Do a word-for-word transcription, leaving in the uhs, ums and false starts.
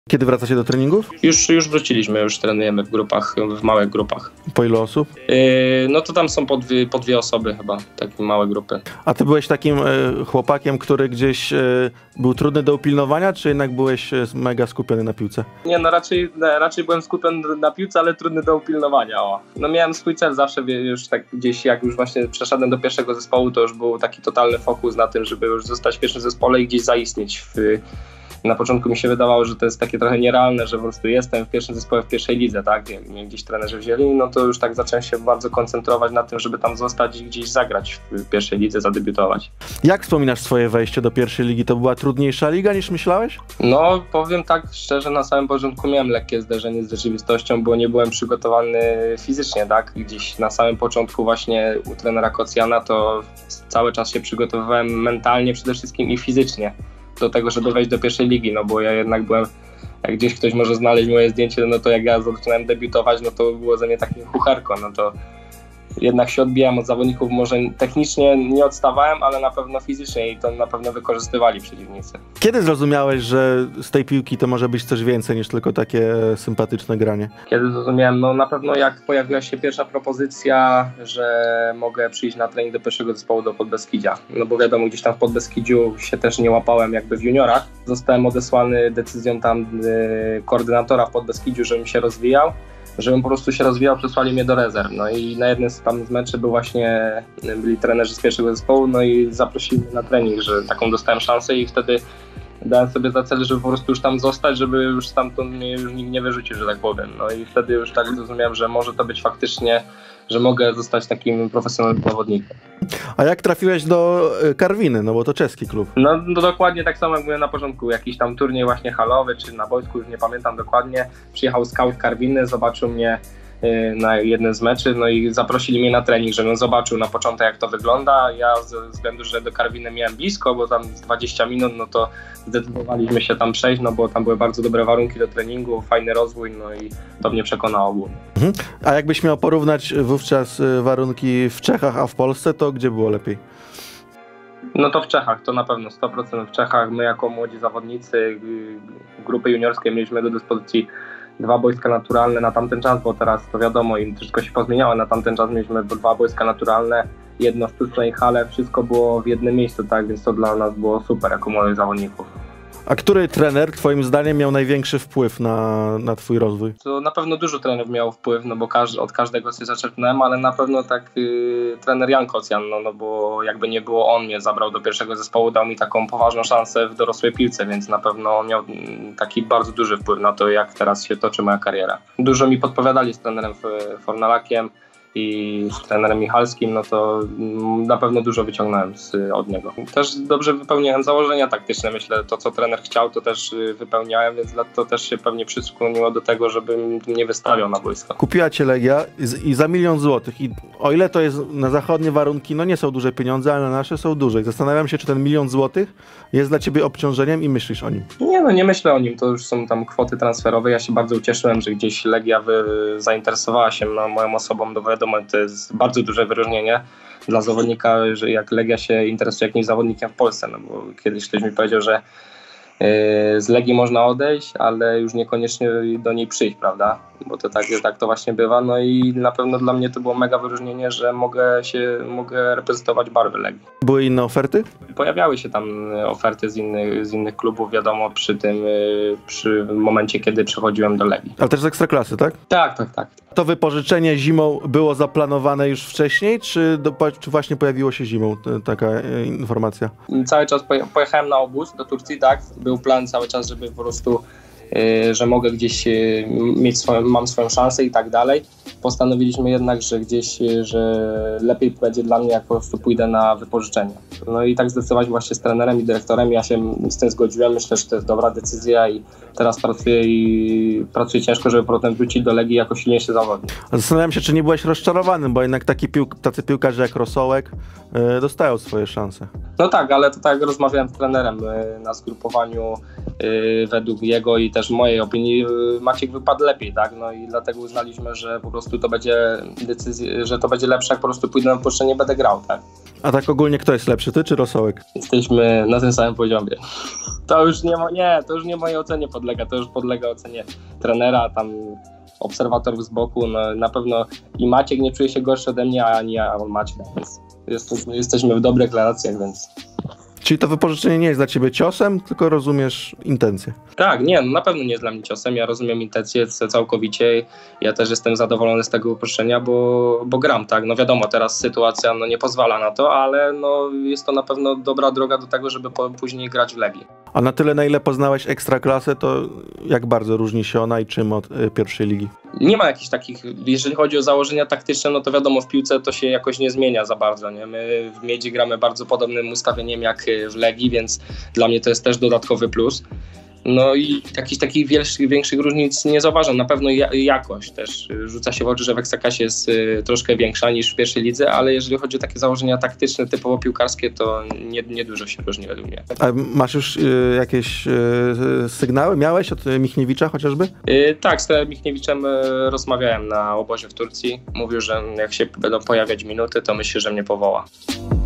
Kiedy wracacie do treningów? Już, już wróciliśmy, już trenujemy w grupach, w małych grupach. Po ilu osób? Yy, no to tam są po dwie, po dwie osoby chyba, takie małe grupy. A ty byłeś takim e, chłopakiem, który gdzieś e, był trudny do upilnowania, czy jednak byłeś e, mega skupiony na piłce? Nie, no raczej, no, raczej byłem skupiony na piłce, ale trudny do upilnowania. O. No miałem swój cel zawsze, już tak gdzieś jak już właśnie przeszedłem do pierwszego zespołu, to już był taki totalny fokus na tym, żeby już zostać w pierwszym zespole i gdzieś zaistnieć w... Na początku mi się wydawało, że to jest takie trochę nierealne, że po prostu jestem w pierwszym zespole w pierwszej lidze, tak? Jak mnie gdzieś trenerzy wzięli, no to już tak zacząłem się bardzo koncentrować na tym, żeby tam zostać i gdzieś zagrać w pierwszej lidze, zadebiutować. Jak wspominasz swoje wejście do pierwszej ligi? To była trudniejsza liga niż myślałeś? No powiem tak szczerze, na samym początku miałem lekkie zderzenie z rzeczywistością, bo nie byłem przygotowany fizycznie, tak? Gdzieś na samym początku właśnie u trenera Kocjana to cały czas się przygotowywałem mentalnie przede wszystkim i fizycznie do tego, żeby wejść do pierwszej ligi, no bo ja jednak byłem, jak gdzieś ktoś może znaleźć moje zdjęcie, no to jak ja zaczynałem debiutować, no to było za mnie takie chucherko, no to jednak się odbijałem od zawodników, może technicznie nie odstawałem, ale na pewno fizycznie i to na pewno wykorzystywali przeciwnicy. Kiedy zrozumiałeś, że z tej piłki to może być coś więcej niż tylko takie sympatyczne granie? Kiedy zrozumiałem? No na pewno jak pojawiła się pierwsza propozycja, że mogę przyjść na trening do pierwszego zespołu do Podbeskidzia. No bo wiadomo, gdzieś tam w Podbeskidziu się też nie łapałem jakby w juniorach. Zostałem odesłany decyzją tam yy, koordynatora w Podbeskidziu, żebym się rozwijał. Żebym po prostu się rozwijał, przesłali mnie do rezerw. No i na jednym z tam z meczy był właśnie, byli trenerzy z pierwszego zespołu, no i zaprosili mnie na trening, że taką dostałem szansę i wtedy dałem sobie za cel, żeby po prostu już tam zostać, żeby już stamtąd mnie już nikt nie wyrzucił, że tak powiem. No i wtedy już tak zrozumiałem, że może to być faktycznie, że mogę zostać takim profesjonalnym zawodnikiem. A jak trafiłeś do Karwiny, no bo to czeski klub? No, no dokładnie tak samo jak mówiłem na początku, jakiś tam turniej właśnie halowy, czy na boisku, już nie pamiętam dokładnie. Przyjechał scout Karwiny, zobaczył mnie na jednym z meczy, no i zaprosili mnie na trening, żebym zobaczył na początek jak to wygląda. Ja ze względu, że do Karwiny miałem blisko, bo tam z dwadzieścia minut, no to zdecydowaliśmy się tam przejść, no bo tam były bardzo dobre warunki do treningu, fajny rozwój, no i to mnie przekonało głównie. Mhm. A jakbyś miał porównać wówczas warunki w Czechach, a w Polsce, to gdzie było lepiej? No to w Czechach, to na pewno sto procent w Czechach. My jako młodzi zawodnicy grupy juniorskiej mieliśmy do dyspozycji dwa boiska naturalne na tamten czas, bo teraz to wiadomo, im wszystko się pozmieniało. Na tamten czas mieliśmy dwa boiska naturalne, jedno sztuczne i hale, wszystko było w jednym miejscu, tak, więc to dla nas było super jako młodych zawodników. A który trener twoim zdaniem miał największy wpływ na, na twój rozwój? To na pewno dużo trenerów miało wpływ, no bo każdy, od każdego się zaczerpnąłem, ale na pewno tak yy, trener Jan Kocjan, no, no bo jakby nie było, on mnie zabrał do pierwszego zespołu, dał mi taką poważną szansę w dorosłej piłce, więc na pewno on miał taki bardzo duży wpływ na to, jak teraz się toczy moja kariera. Dużo mi podpowiadali z trenerem Fornalakiem i z trenerem Michalskim, no to na pewno dużo wyciągnąłem z, od niego. Też dobrze wypełniałem założenia taktyczne, myślę, to co trener chciał, to też wypełniałem, więc to też się pewnie przyskłoniło do tego, żebym nie wystawiał na boisko. Kupiła cię Legia i za milion złotych i o ile to jest na zachodnie warunki, no nie są duże pieniądze, ale na nasze są duże. Zastanawiam się, czy ten milion złotych jest dla ciebie obciążeniem i myślisz o nim. Nie, no nie myślę o nim, to już są tam kwoty transferowe. Ja się bardzo ucieszyłem, że gdzieś Legia wy, zainteresowała się no, moją osobą, do wiadomo, to jest bardzo duże wyróżnienie dla zawodnika, że jak Legia się interesuje jakimś zawodnikiem w Polsce, no bo kiedyś ktoś mi powiedział, że z Legii można odejść, ale już niekoniecznie do niej przyjść, prawda? Bo to tak, tak to właśnie bywa. No i na pewno dla mnie to było mega wyróżnienie, że mogę się mogę reprezentować barwy Legii. Były inne oferty? Pojawiały się tam oferty z innych, z innych klubów, wiadomo, przy tym przy momencie, kiedy przechodziłem do Legii. Ale też z Ekstraklasy, tak? Tak, tak, tak. To wypożyczenie zimą było zaplanowane już wcześniej, czy, do, czy właśnie pojawiło się zimą taka e, informacja? Cały czas pojechałem na obóz do Turcji, tak? Był plan cały czas, żeby po prostu, yy, że mogę gdzieś yy, mieć swoją, mam swoją szansę i tak dalej. Postanowiliśmy jednak, że gdzieś, że lepiej będzie dla mnie, jak po prostu pójdę na wypożyczenie. No i tak zdecydować właśnie z trenerem i dyrektorem. Ja się z tym zgodziłem. Myślę, że to jest dobra decyzja i teraz pracuję i pracuję ciężko, żeby potem wrócić do Legii jako silniejszy zawodnik. Zastanawiam się, czy nie byłeś rozczarowany, bo jednak taki piłk, tacy piłkarze jak Rosołek yy, dostają swoje szanse. No tak, ale to tak jak rozmawiałem z trenerem yy, na zgrupowaniu yy, według jego i też mojej opinii yy, Maciek wypadł lepiej, tak? No i dlatego uznaliśmy, że po prostu to będzie decyzja, że to będzie lepsze, jak po prostu pójdę na wypożyczenie, nie będę grał, tak? A tak ogólnie kto jest lepszy, ty czy Rosołek? Jesteśmy na tym samym poziomie. To już nie, mo- nie, to już nie mojej ocenie podlega, to już podlega ocenie trenera, tam obserwatorów z boku. No, na pewno i Maciek nie czuje się gorszy ode mnie, ani ja on Maciek, więc jest, jesteśmy w dobrych relacjach, więc... Czyli to wypożyczenie nie jest dla ciebie ciosem, tylko rozumiesz intencje. Tak, nie, no na pewno nie jest dla mnie ciosem, ja rozumiem intencje całkowicie, ja też jestem zadowolony z tego wypuszczenia, bo, bo gram, tak, no wiadomo, teraz sytuacja no, nie pozwala na to, ale no, jest to na pewno dobra droga do tego, żeby po, później grać w Legii. A na tyle, na ile poznałeś Ekstraklasę, to jak bardzo różni się ona i czym od y, pierwszej ligi? Nie ma jakichś takich, jeżeli chodzi o założenia taktyczne, no to wiadomo, w piłce to się jakoś nie zmienia za bardzo, nie? My w Miedzi gramy bardzo podobnym ustawieniem jak w Legii, więc dla mnie to jest też dodatkowy plus. No i jakichś takich większych, większych różnic nie zauważam. Na pewno ja, jakość też rzuca się w oczy, że w Ekstraklasie jest y, troszkę większa niż w pierwszej lidze, ale jeżeli chodzi o takie założenia taktyczne, typowo piłkarskie, to nie, nie dużo się różni według mnie. A masz już y, jakieś y, sygnały? Miałeś od y, Michniewicza chociażby? Y, tak, z tym Michniewiczem y, rozmawiałem na obozie w Turcji. Mówił, że jak się będą pojawiać minuty, to myślę, że mnie powoła.